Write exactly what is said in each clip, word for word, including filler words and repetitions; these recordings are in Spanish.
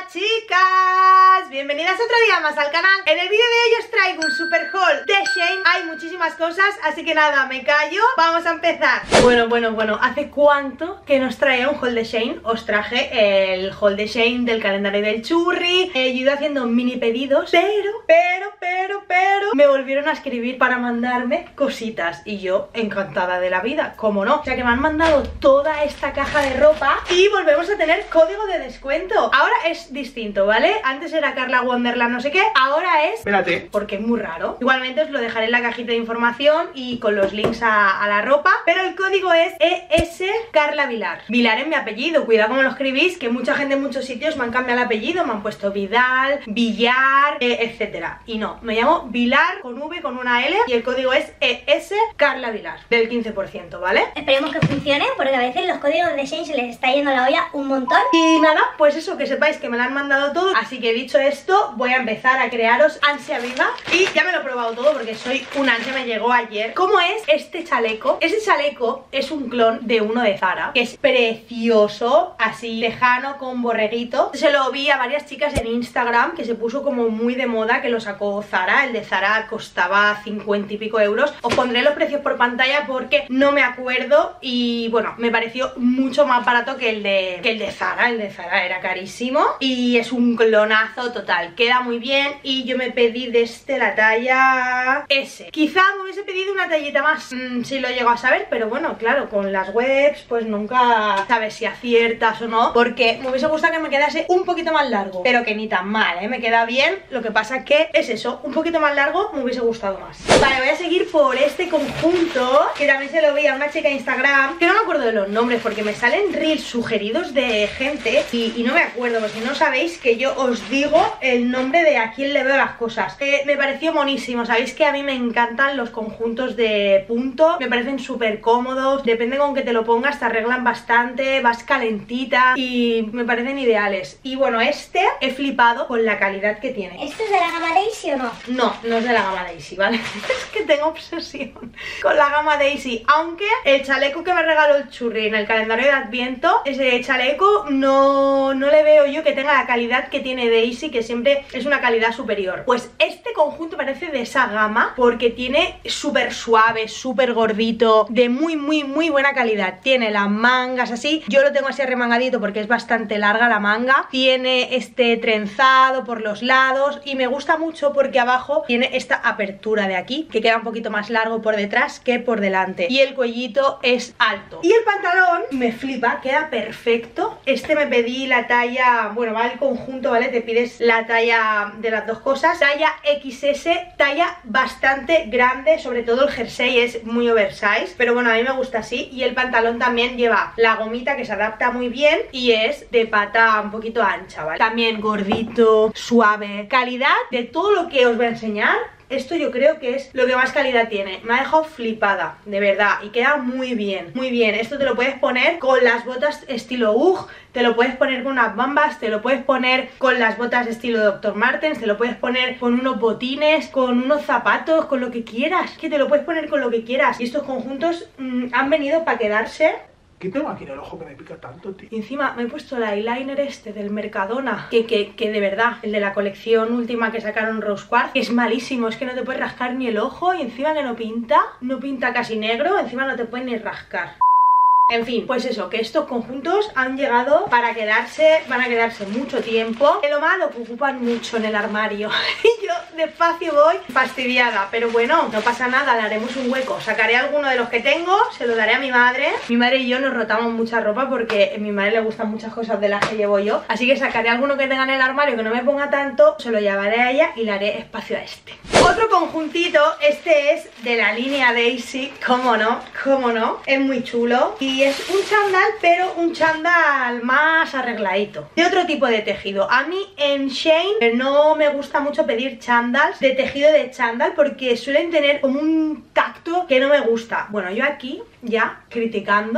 chicas, bienvenidas otro día más al canal. En el vídeo de hoy os traigo un super haul de Shein. Hay muchísimas cosas, así que nada, me callo. Vamos a empezar. Bueno, bueno, bueno, ¿hace cuánto que nos traía un haul de Shein? Os traje el haul de Shein del calendario del churri. He ido haciendo mini pedidos, pero, pero, pero, pero me volvieron a escribir para mandarme cositas y yo encantada de la vida, ¿cómo no? O sea que me han mandado toda esta caja de ropa y volvemos a tener código de descuento. Ahora es distinto, ¿vale? Antes era Carla Wonderland no sé qué, ahora es... Espérate. Porque es muy raro. Igualmente os lo dejaré en la cajita de información y con los links a, a la ropa, pero el código es E S Carla Vilar. Vilar es mi apellido, cuidado como lo escribís, que mucha gente en muchos sitios me han cambiado el apellido, me han puesto Vidal, Villar, eh, etcétera. Y no, me llamo Vilar con V, con una L, y el código es E S Carla Vilar, del quince por ciento, ¿vale? Esperemos que funcione, porque a veces los códigos de Shein se les está yendo la olla un montón. Y nada, pues eso, que sepáis que me lo han mandado todo. Así que dicho esto, voy a empezar a crearos ansia viva. Y ya me lo he probado todo porque soy un ansia, me llegó ayer. ¿Cómo es este chaleco? Ese chaleco es un clon de uno de Zara, que es precioso, así lejano, con borreguito. Se lo vi a varias chicas en Instagram, que se puso como muy de moda, que lo sacó Zara. El de Zara costaba cincuenta y pico euros. Os pondré los precios por pantalla porque no me acuerdo. Y bueno, me pareció mucho más barato que el de, que el de Zara. El de Zara era carísimo y es un clonazo total, queda muy bien. Y yo me pedí de este la talla S. Quizá me hubiese pedido una tallita más, mmm, si lo llego a saber, pero bueno, claro, con las webs pues nunca sabes si aciertas o no, porque me hubiese gustado que me quedase un poquito más largo, pero que ni tan mal, ¿eh? Me queda bien, lo que pasa que es eso, un poquito más largo me hubiese gustado más. Vale, voy a seguir por este conjunto, que también se lo vi a una chica en Instagram, que no me acuerdo de los nombres porque me salen reels sugeridos de gente y, y no me acuerdo, pues si no sabéis que yo os digo el nombre de a quién le veo las cosas. Eh, me pareció monísimo, sabéis que a mí me encantan los conjuntos de punto, me parecen súper cómodos, depende con que te lo pongas, te arreglan bastante, vas calentita y me parecen ideales. Y bueno, este he flipado con la calidad que tiene. ¿Esto es de la gama Daisy o no? No, no es de la gama Daisy, ¿vale? Es que tengo obsesión con la gama Daisy, aunque el chaleco que me regaló el churri en el calendario de Adviento, ese chaleco no, no le veo yo que tenga la calidad que tiene Daisy, que siempre es una calidad superior. Pues este conjunto parece de esa gama porque tiene súper suave, súper gordito, de muy muy muy buena calidad. Tiene las mangas así, yo lo tengo así arremangadito porque es bastante larga la manga. Tiene este trenzado por los lados y me gusta mucho porque abajo tiene esta apertura de aquí, que queda un poquito más largo por detrás que por delante. Y el cuellito es alto. Y el pantalón me flipa, queda perfecto. Este me pedí la talla, bueno, va el conjunto, ¿vale? Te pides la talla de las dos cosas, talla equis ese, talla bastante grande, sobre todo el jersey es muy oversize, pero bueno, a mí me gusta así. Y el pantalón también lleva la gomita que se adapta muy bien y es de pata un poquito ancha, ¿vale? También gordito, suave, calidad de todo lo que os voy a enseñar. Esto yo creo que es lo que más calidad tiene. Me ha dejado flipada, de verdad. Y queda muy bien, muy bien. Esto te lo puedes poner con las botas estilo Ugg, te lo puedes poner con unas bambas, te lo puedes poner con las botas estilo doctor Martens, te lo puedes poner con unos botines, con unos zapatos, con lo que quieras. Que te lo puedes poner con lo que quieras. Y estos conjuntos mmm, han venido para quedarse. ¿Qué tengo aquí en el ojo que me pica tanto, tío? Y encima me he puesto el eyeliner este del Mercadona, que, que, que de verdad, el de la colección última que sacaron Rose Quartz, que es malísimo, es que no te puedes rascar ni el ojo y encima que no pinta, no pinta casi negro, encima no te puedes ni rascar. En fin, pues eso, que estos conjuntos han llegado para quedarse, van a quedarse mucho tiempo. De lo malo, que ocupan mucho en el armario. Y yo despacio voy fastidiada, pero bueno, no pasa nada, le haremos un hueco. Sacaré alguno de los que tengo, se lo daré a mi madre. Mi madre y yo nos rotamos mucha ropa porque a mi madre le gustan muchas cosas de las que llevo yo. Así que sacaré alguno que tenga en el armario que no me ponga tanto, se lo llevaré a ella y le haré espacio a este. Otro conjuntito, este es de la línea Daisy, cómo no, cómo no, es muy chulo. Y es un chándal, pero un chándal más arregladito, de otro tipo de tejido. A mí en Shein no me gusta mucho pedir chándals de tejido de chándal porque suelen tener como un tacto que no me gusta. Bueno, yo aquí ya criticando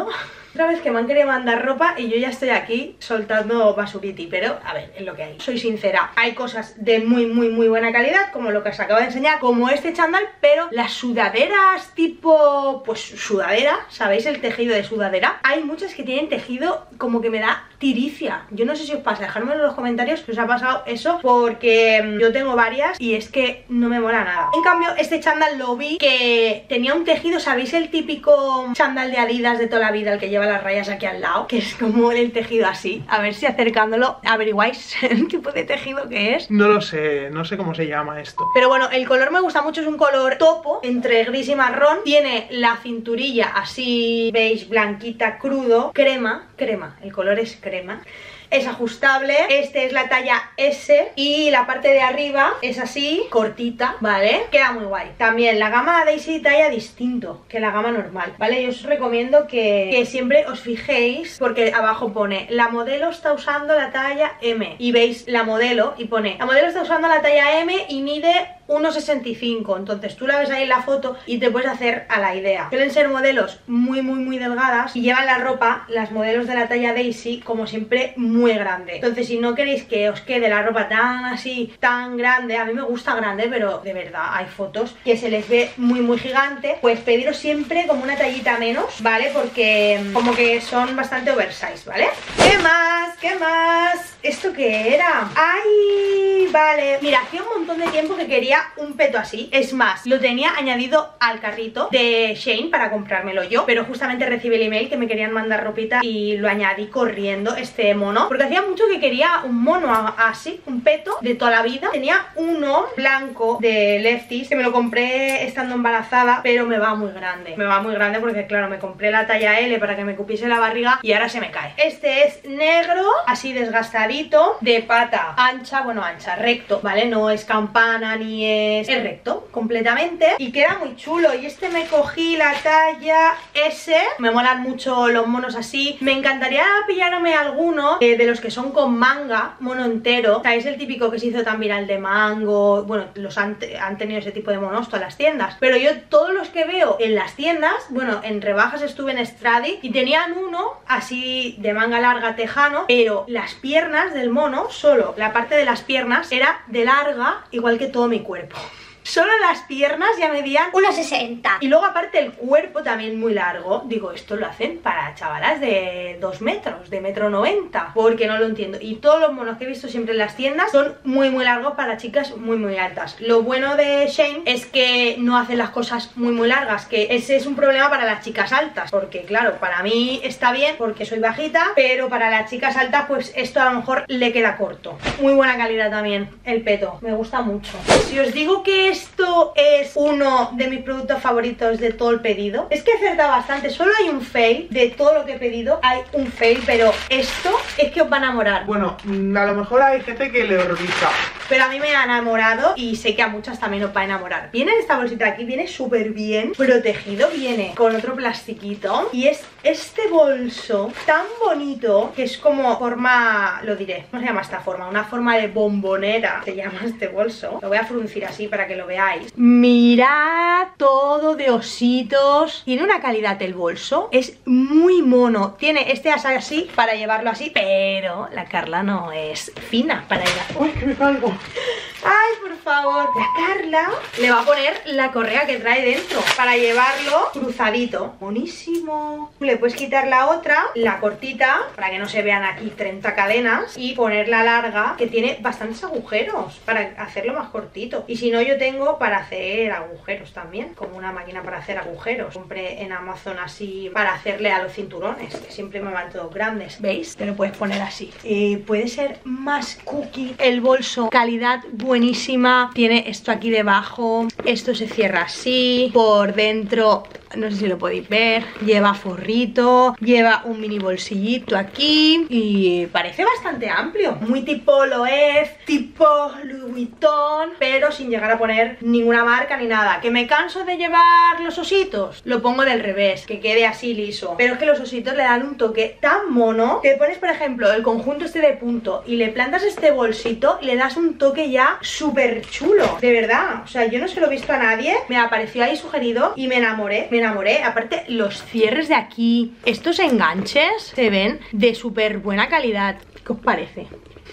Otra vez que me han querido mandar ropa y yo ya estoy aquí soltando basuriti, pero a ver, es lo que hay. Soy sincera, hay cosas de muy muy muy buena calidad, como lo que os acabo de enseñar, como este chándal, pero las sudaderas tipo, pues sudadera, ¿sabéis el tejido de sudadera? Hay muchas que tienen tejido como que me da tiricia. Yo no sé si os pasa, dejadme en los comentarios si os ha pasado eso, porque yo tengo varias y es que no me mola nada. En cambio, este chándal lo vi que tenía un tejido, ¿sabéis el típico chándal de Adidas de toda la vida, el que lleva las rayas aquí al lado? Que es como el tejido así. A ver si acercándolo averiguáis el tipo de tejido que es. No lo sé, no sé cómo se llama esto. Pero bueno, el color me gusta mucho, es un color topo, entre gris y marrón. Tiene la cinturilla así beige, blanquita, crudo, crema, crema, el color es crema. Es ajustable, este es la talla ese y la parte de arriba es así, cortita, ¿vale? Queda muy guay. También la gama Daisy talla distinto que la gama normal, ¿vale? Yo os recomiendo que, que siempre os fijéis, porque abajo pone la modelo está usando la talla M y veis la modelo y pone la modelo está usando la talla M y mide uno sesenta y cinco, entonces tú la ves ahí en la foto y te puedes hacer a la idea. Suelen ser modelos muy muy muy delgadas y llevan la ropa, las modelos de la talla Daisy, como siempre muy grande. Entonces si no queréis que os quede la ropa tan así, tan grande, a mí me gusta grande, pero de verdad hay fotos que se les ve muy muy gigante, pues pediros siempre como una tallita menos, ¿vale? Porque como que son bastante oversize, ¿vale? ¿Qué más? ¿Qué más? ¿Esto qué era? ¡Ay! Vale, mira, hacía un montón de tiempo que quería un peto así. Es más, lo tenía añadido al carrito de Shein para comprármelo yo, pero justamente recibí el email que me querían mandar ropita y lo añadí corriendo, este mono, porque hacía mucho que quería un mono así, un peto de toda la vida. Tenía uno blanco de Lefties que me lo compré estando embarazada, pero me va muy grande. Me va muy grande porque claro, me compré la talla L para que me cupiese la barriga y ahora se me cae. Este es negro, así desgastadito, de pata ancha, bueno ancha, recto, ¿vale? No es campana ni es, es recto completamente y queda muy chulo. Y este me cogí la talla S, me molan mucho los monos así. Me encantaría pillarme alguno eh, de los que son con manga, mono entero. ¿Sabéis el típico que se hizo tan viral de mango? Bueno, los han, han tenido ese tipo de monos todas las tiendas, pero yo todos los que veo en las tiendas, bueno, en rebajas estuve en Stradi y tenían uno así de manga larga tejano, pero las piernas del mono, solo la parte de las piernas era de larga igual que todo mi cuerpo. Solo las piernas ya medían uno sesenta. Y luego aparte el cuerpo también muy largo. Digo, esto lo hacen para chavalas de dos metros, de metro noventa, porque no lo entiendo. Y todos los monos que he visto siempre en las tiendas son muy muy largos para chicas muy muy altas. Lo bueno de Shein es que no hacen las cosas muy muy largas, que ese es un problema para las chicas altas, porque claro, para mí está bien porque soy bajita, pero para las chicas altas pues esto a lo mejor le queda corto. Muy buena calidad también el peto, me gusta mucho. Si os digo que esto es uno de mis productos favoritos de todo el pedido, es que he acertado bastante. Solo hay un fail de todo lo que he pedido, hay un fail, pero esto es que os va a enamorar. Bueno, a lo mejor hay gente que le horroriza, pero a mí me ha enamorado y sé que a muchas también os va a enamorar. Viene en esta bolsita aquí, viene súper bien protegido, viene con otro plastiquito y es este bolso tan bonito que es como forma, lo diré, ¿cómo se llama esta forma? Una forma de bombonera se llama este bolso. Lo voy a fruncir así para que lo veáis. Mirad, todo de ositos. Tiene una calidad el bolso, es muy mono. Tiene este asa así para llevarlo así, pero la Carla no es fina para ir a... ¡Uy, que me caigo! Ay, por favor. La Carla le va a poner la correa que trae dentro para llevarlo cruzadito. Buenísimo. Le puedes quitar la otra, la cortita, para que no se vean aquí treinta cadenas, y poner la larga, que tiene bastantes agujeros para hacerlo más cortito. Y si no, yo tengo para hacer agujeros también, como una máquina para hacer agujeros. Compré en Amazon así para hacerle a los cinturones, que siempre me van todos grandes. ¿Veis? Te lo puedes poner así. Eh, puede ser más cookie el bolso. Calidad buenísima. Tiene esto aquí debajo. Esto se cierra así. Por dentro, no sé si lo podéis ver, lleva forrito, lleva un mini bolsillito aquí y parece bastante amplio. Muy tipo Loewe, tipo Louis Vuitton, pero sin llegar a poner ninguna marca ni nada. ¿Que me canso de llevar los ositos? Lo pongo del revés, que quede así liso. Pero es que los ositos le dan un toque tan mono que pones, por ejemplo, el conjunto este de punto y le plantas este bolsito, le das un toque ya súper chulo. De verdad, o sea, yo no se lo he visto a nadie, me apareció ahí sugerido y me enamoré. Me enamoré. Aparte, los cierres de aquí, estos enganches se ven de súper buena calidad. ¿Qué os parece?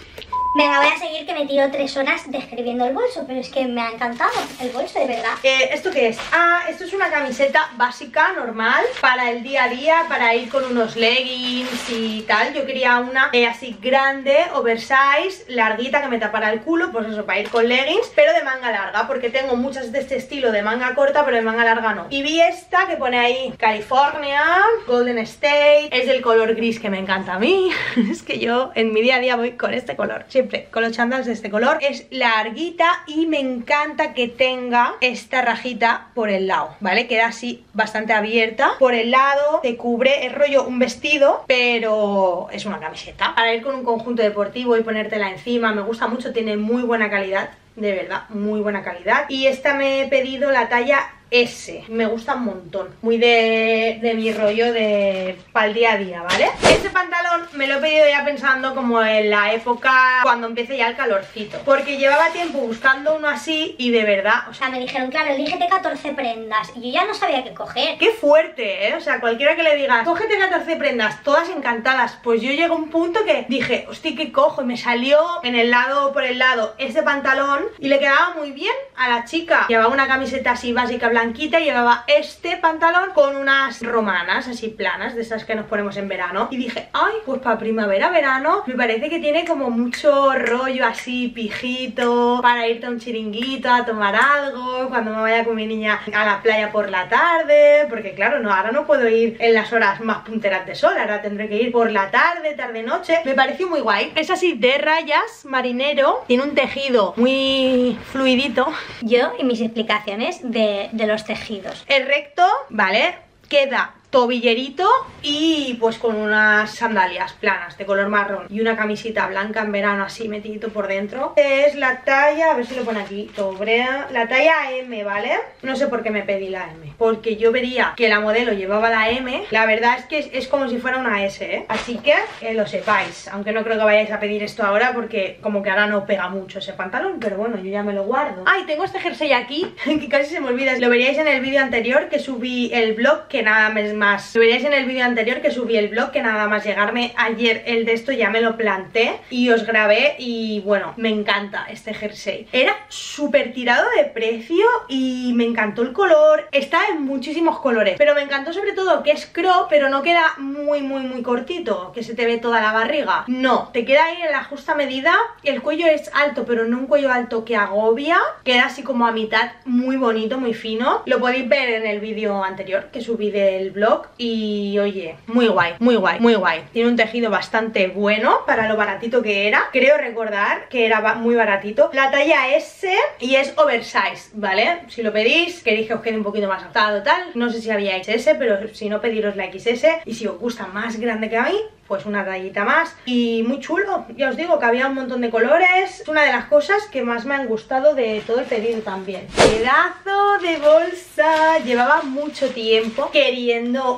Venga, voy a seguir que me tiro tres horas describiendo el bolso, pero es que me ha encantado el bolso, de verdad. Eh, ¿Esto qué es? Ah, esto es una camiseta básica, normal, para el día a día, para ir con unos leggings y tal. Yo quería una eh, así grande, oversize, larguita, que me tapara el culo, pues eso, para ir con leggings, pero de manga larga, porque tengo muchas de este estilo de manga corta, pero de manga larga no. Y vi esta que pone ahí California, Golden State, es del color gris que me encanta a mí. Es que yo en mi día a día voy con este color, siempre con los chándals de este color. Es larguita y me encanta que tenga esta rajita por el lado, ¿vale? Queda así bastante abierta por el lado, te cubre, es rollo un vestido, pero es una camiseta para ir con un conjunto deportivo y ponértela encima. Me gusta mucho, tiene muy buena calidad, de verdad, muy buena calidad. Y esta me he pedido la talla S, me gusta un montón, muy de, de mi rollo de para el día a día, ¿vale? Este pantalón me lo he pedido ya pensando como en la época cuando empiece ya el calorcito, porque llevaba tiempo buscando uno así y de verdad, o O sea, sea, me dijeron, claro, elígete catorce prendas y yo ya no sabía qué coger. qué fuerte, ¿eh? O sea, cualquiera que le diga, cógete catorce prendas, todas encantadas, pues yo llego a un punto que dije, hostia, ¿qué cojo? Y me salió en el lado, por el lado, este pantalón y le quedaba muy bien a la chica. Llevaba una camiseta así básica blanquita y llevaba este pantalón con unas romanas así planas, de esas que nos ponemos en verano. Y dije, ay, pues para primavera, verano, me parece que tiene como mucho rollo así, pijito, para irte a un chiringuito a tomar algo, cuando me vaya con mi niña a la playa por la tarde, porque claro, no, ahora no puedo ir en las horas más punteras de sol, ahora tendré que ir por la tarde, tarde-noche. Me pareció muy guay. Es así de rayas, marinero, tiene un tejido muy fluidito. Yo y mis explicaciones de, de los tejidos. El recto, ¿vale? Queda tobillerito y pues con unas sandalias planas de color marrón y una camisita blanca en verano así metidito por dentro. Es la talla, a ver si lo pone aquí, Tobrea, la talla M, ¿vale? No sé por qué me pedí la M, porque yo vería que la modelo llevaba la M. La verdad es que es, es como si fuera una S, ¿eh? Así que que lo sepáis, aunque no creo que vayáis a pedir esto ahora porque como que ahora no pega mucho ese pantalón, pero bueno, yo ya me lo guardo. Ay, tengo este jersey aquí que casi se me olvida, lo veríais en el vídeo anterior que subí el vlog, que nada más, lo veríais en el vídeo anterior que subí el vlog, que nada más llegarme ayer el de esto ya me lo planté y os grabé y bueno, me encanta este jersey. Era súper tirado de precio y me encantó el color, está en muchísimos colores, pero me encantó sobre todo que es crop, pero no queda muy muy muy cortito, que se te ve toda la barriga, no, te queda ahí en la justa medida, el cuello es alto pero no un cuello alto que agobia, queda así como a mitad, muy bonito, muy fino, lo podéis ver en el vídeo anterior que subí del vlog y oye, muy guay, muy guay, muy guay, tiene un tejido bastante bueno para lo baratito que era, creo recordar que era muy baratito, la talla S y es oversize, ¿vale? Si lo pedís, queréis que os quede un poquito más ajustado tal, no sé si había X S, pero si no pediros la X S y si os gusta más grande que a mí, pues una tallita más y muy chulo, ya os digo que había un montón de colores, es una de las cosas que más me han gustado de todo el pedido también. Pedazo de bolsa, llevaba mucho tiempo queriendo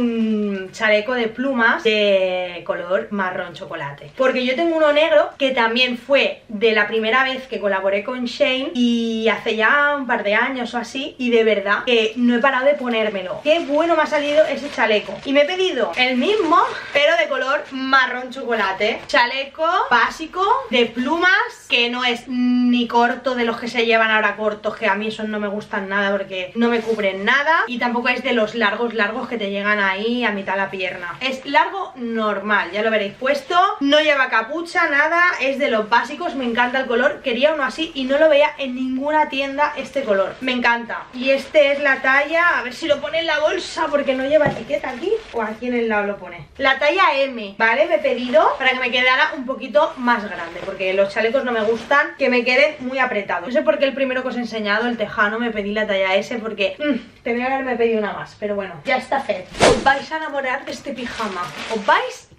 un chaleco de plumas de color marrón chocolate, porque yo tengo uno negro que también fue de la primera vez que colaboré con Shein y hace ya un par de años o así y de verdad que no he parado de ponérmelo, qué bueno me ha salido ese chaleco y me he pedido el mismo pero de color marrón chocolate, chaleco básico de plumas que no es ni corto de los que se llevan ahora cortos, que a mí esos no me gustan nada porque no me cubren nada, y tampoco es de los largos largos que te llegan ahí a mitad de la pierna, es largo normal, ya lo veréis puesto, no lleva capucha, nada, es de los básicos, me encanta el color, quería uno así y no lo veía en ninguna tienda este color, me encanta, y este es la talla, a ver si lo pone en la bolsa porque no lleva etiqueta aquí, o aquí en el lado lo pone, la talla M, ¿vale? Me he pedido para que me quedara un poquito más grande, porque los chalecos no me gustan que me queden muy apretados. No sé por qué el primero que os he enseñado, el tejano, me pedí la talla S porque mmm, tenía que haberme pedido una más, pero bueno, ya está fet. Os vais a enamorar de este pijama, os vais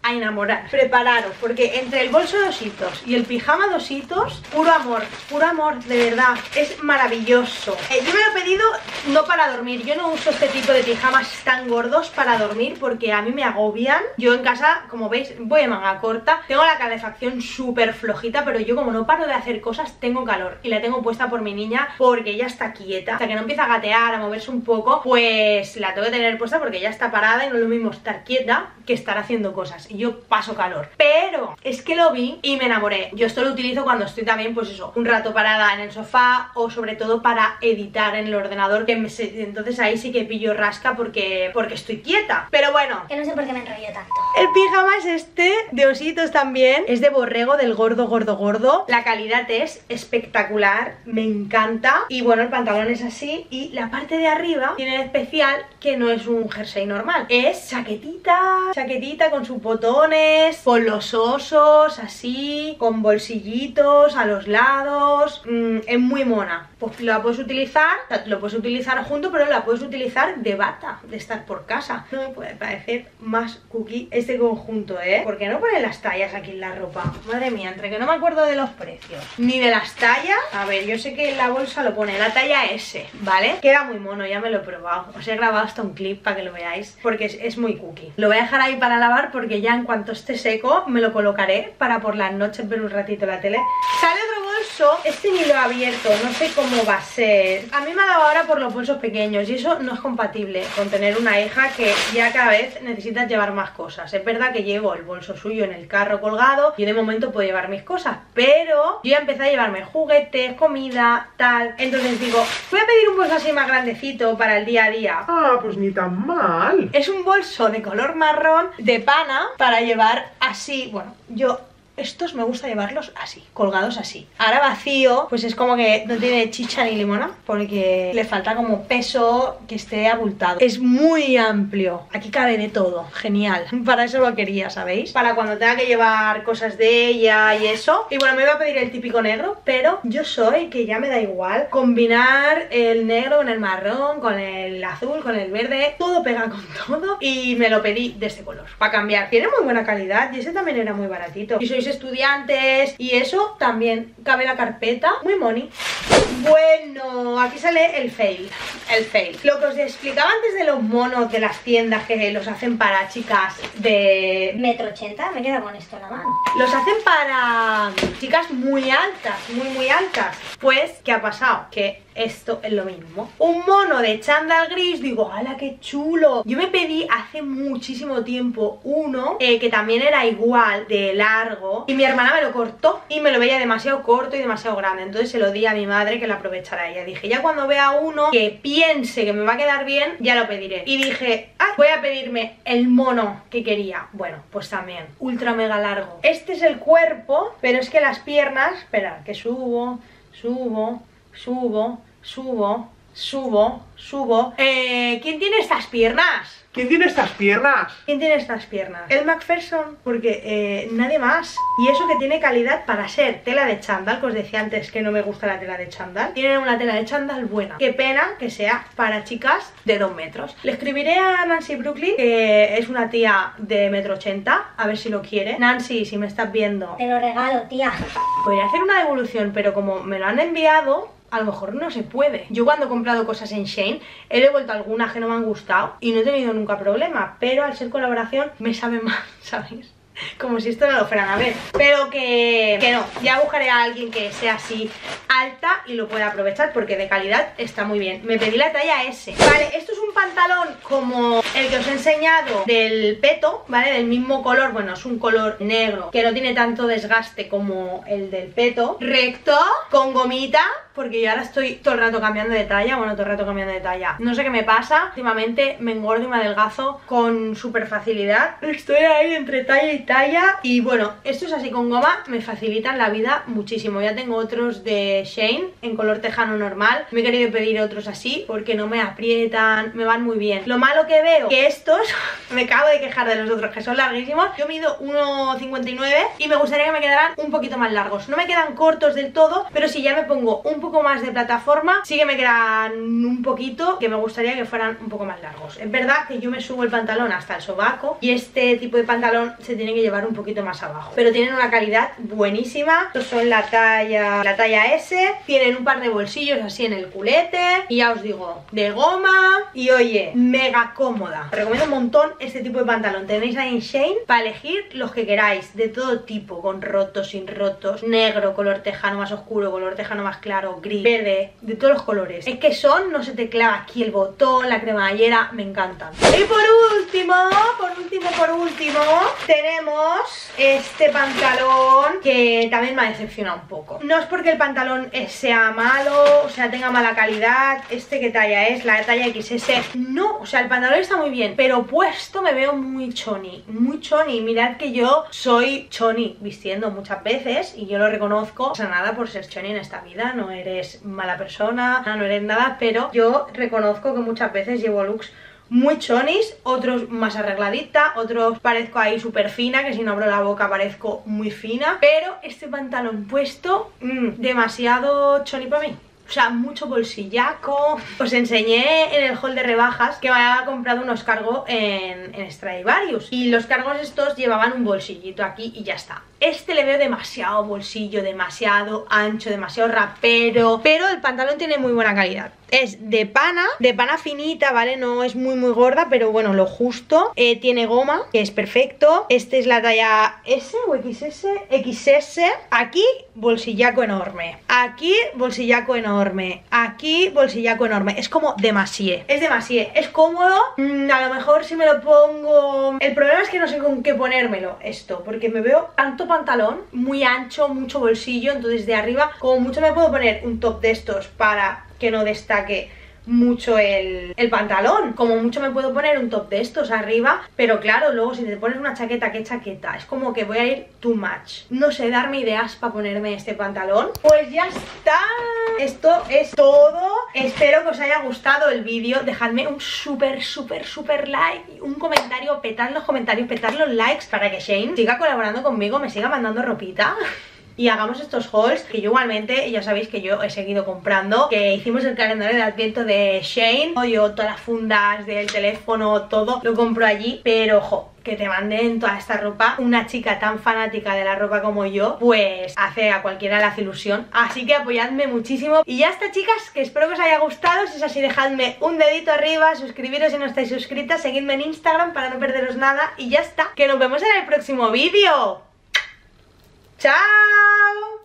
a enamorar. Prepararos, porque entre el bolso de ositos y el pijama de ositos, puro amor, puro amor, de verdad, es maravilloso. Eh, yo me lo he pedido no para dormir, yo no uso este tipo de pijamas tan gordos para dormir porque a mí me agobian. Yo en casa, como veis, voy en manga corta, tengo la calefacción súper flojita, pero yo como no paro de hacer cosas, tengo calor y la tengo puesta por mi niña porque ella está quieta. Hasta que no empieza a gatear, a moverse un poco, pues la tengo que tener puesta porque ella está parada y no es lo mismo estar quieta que estar haciendo cosas. Y yo paso calor. Pero es que lo vi y me enamoré. Yo esto lo utilizo cuando estoy también, pues eso, un rato parada en el sofá o sobre todo para editar en el ordenador, que me, entonces ahí sí que pillo rasca porque, porque estoy quieta. Pero bueno, que no sé por qué me enrollo tanto. El pijama es este, de ositos también, es de borrego, del gordo, gordo, gordo. La calidad es espectacular, me encanta. Y bueno, el pantalón es así y la parte de arriba tiene en especial que no es un jersey normal, es chaquetita, chaquetita con sus botones, con los osos así, con bolsillitos a los lados, mm, es muy mona. Pues la puedes utilizar, lo puedes utilizar junto, pero la puedes utilizar de bata, de estar por casa. No me puede parecer más cookie este conjunto, ¿eh? ¿Por qué no ponen las tallas aquí en la ropa? Madre mía, entre que no me acuerdo de los precios ni de las tallas. A ver, yo sé que en la bolsa lo pone la talla ese, ¿vale? Queda muy mono, ya me lo he probado. Os he grabado hasta un clip para que lo veáis, porque es, es muy cookie. Lo voy a dejar ahí para lavar porque ya en cuanto esté seco me lo colocaré para por las noches ver un ratito la tele. Sale otro bolso, este ni lo he abierto, no sé cómo va a ser. A mí me ha dado ahora por los bolsos pequeños y eso no es compatible con tener una hija que ya cada vez necesitas llevar más cosas. Es verdad que llevo el bolso suyo en el carro colgado y de momento puedo llevar mis cosas, pero yo ya empecé a llevarme juguetes, comida, tal. Entonces digo, voy a pedir un bolso así más grandecito para el día a día. Ah, pues ni tan mal. Es un bolso de color marrón de pana para llevar así. Bueno, yo estos me gusta llevarlos así, colgados así. Ahora vacío, pues es como que no tiene chicha ni limona, porque le falta como peso, que esté abultado. Es muy amplio, aquí cabe de todo, genial. Para eso lo quería, ¿sabéis? Para cuando tenga que llevar cosas de ella y eso. Y bueno, me iba a pedir el típico negro, pero yo soy que ya me da igual combinar el negro con el marrón, con el azul, con el verde, todo pega con todo. Y me lo pedí de este color, para cambiar. Tiene muy buena calidad y ese también era muy baratito. Y sois estudiantes y eso, también cabe la carpeta, muy money. Bueno, aquí sale el fail, el fail. Lo que os explicaba antes de los monos de las tiendas que los hacen para chicas de metro ochenta, me queda con esto en la mano. Los hacen para chicas muy altas, muy muy altas. Pues, ¿qué ha pasado? Que esto es lo mismo. Un mono de chándal gris, digo, ¡hala, qué chulo! Yo me pedí hace muchísimo tiempo uno eh, que también era igual de largo y mi hermana me lo cortó y me lo veía demasiado corto y demasiado grande. Entonces se lo di a mi madre que la aprovechara ella. Dije, ya cuando vea uno que piense que me va a quedar bien, ya lo pediré. Y dije, ah, voy a pedirme el mono que quería. Bueno, pues también, ultra mega largo. Este es el cuerpo, pero es que las piernas, esperad, que subo, subo, subo, subo, subo, subo. Eh, ¿quién tiene estas piernas? ¿Quién tiene estas piernas? ¿Quién tiene estas piernas? El McPherson, porque eh, nadie más. Y eso que tiene calidad para ser tela de chándal, que os decía antes que no me gusta la tela de chándal. Tienen una tela de chándal buena. Qué pena que sea para chicas de dos metros. Le escribiré a Nancy Brooklyn, que es una tía de metro ochenta, a ver si lo quiere. Nancy, si me estás viendo, te lo regalo, tía. podría hacer una devolución, pero como me lo han enviado, a lo mejor no se puede. Yo cuando he comprado cosas en Shein he devuelto algunas que no me han gustado y no he tenido nunca problema, pero al ser colaboración me sabe mal, ¿sabéis? Como si esto no lo fueran a ver. Pero que, que no, ya buscaré a alguien que sea así alta y lo pueda aprovechar porque de calidad está muy bien. Me pedí la talla ese. Vale, esto es un pantalón como el que os he enseñado del peto, ¿vale? Del mismo color, bueno, es un color negro que no tiene tanto desgaste como el del peto. Recto, con gomita, porque yo ahora estoy todo el rato cambiando de talla. Bueno, todo el rato cambiando de talla. No sé qué me pasa, últimamente me engordo y me adelgazo con súper facilidad. Estoy ahí entre talla y talla. Y bueno, estos así con goma me facilitan la vida muchísimo. Ya tengo otros de Shein en color tejano normal. Me he querido pedir otros así porque no me aprietan, me van muy bien. Lo malo que veo que estos, me acabo de quejar de los otros que son larguísimos. Yo mido uno cincuenta y nueve y me gustaría que me quedaran un poquito más largos. No me quedan cortos del todo, pero si ya me pongo un poco más de plataforma, sí que me quedan un poquito, que me gustaría que fueran un poco más largos. Es verdad que yo me subo el pantalón hasta el sobaco y este tipo de pantalón se tiene que llevar un poquito más abajo, pero tienen una calidad buenísima. Estos son la talla la talla S, tienen un par de bolsillos así en el culete y ya os digo, de goma y oye, mega cómoda. Os recomiendo un montón este tipo de pantalón. Tenéis ahí en Shein para elegir los que queráis, de todo tipo, con rotos, sin rotos, negro, color tejano más oscuro, color tejano más claro, gris, verde, de todos los colores. Es que son, no se te clava aquí el botón, la cremallera, me encantan. Y por último, por último, por último, tenemos este pantalón que también me ha decepcionado un poco. No es porque el pantalón sea malo, o sea, tenga mala calidad. Este que talla es, la talla equis ese. No, o sea, el pantalón está muy bien, pero puesto me veo muy choni, muy choni. Mirad que yo soy choni vistiendo muchas veces y yo lo reconozco. O sea, nada por ser choni en esta vida, no eres mala persona, no eres nada, pero yo reconozco que muchas veces llevo looks muy chonis, otros más arregladita, otros parezco ahí súper fina, que si no abro la boca parezco muy fina, pero este pantalón puesto, mmm, demasiado choni para mí. O sea, mucho bolsillaco. Os enseñé en el haul de rebajas que me había comprado unos cargos en, en Stradivarius y los cargos estos llevaban un bolsillito aquí y ya está. Este le veo demasiado bolsillo, demasiado ancho, demasiado rapero, pero el pantalón tiene muy buena calidad. Es de pana, de pana finita, ¿vale? No es muy muy gorda, pero bueno, lo justo. eh, Tiene goma, que es perfecto. Este es la talla S o equis ese, equis ese. Aquí, bolsillaco enorme. Aquí, bolsillaco enorme. Aquí, bolsillaco enorme. Es como demasié, es demasié. Es cómodo, mm, a lo mejor si me lo pongo... El problema es que no sé con qué ponérmelo esto, porque me veo tanto pantalón, muy ancho, mucho bolsillo. Entonces de arriba, como mucho me puedo poner un top de estos para que no destaque mucho el, el pantalón. Como mucho me puedo poner un top de estos arriba, pero claro, luego si te pones una chaqueta, ¿qué chaqueta? Es como que voy a ir too much. No sé, darme ideas para ponerme este pantalón. Pues ya está. Esto es todo. Espero que os haya gustado el vídeo. Dejadme un súper, súper, súper like, un comentario, petad los comentarios, petad los likes para que Shein siga colaborando conmigo, me siga mandando ropita y hagamos estos hauls, que yo igualmente, ya sabéis que yo he seguido comprando, que hicimos el calendario de adviento de Shein, yo todas las fundas del teléfono, todo lo compro allí, pero ojo, que te manden toda esta ropa, una chica tan fanática de la ropa como yo, pues hace a cualquiera le hace ilusión. Así que apoyadme muchísimo. Y ya está, chicas, que espero que os haya gustado. Si es así, dejadme un dedito arriba, suscribiros si no estáis suscritas, seguidme en Instagram para no perderos nada. Y ya está, que nos vemos en el próximo vídeo. ¡Chao!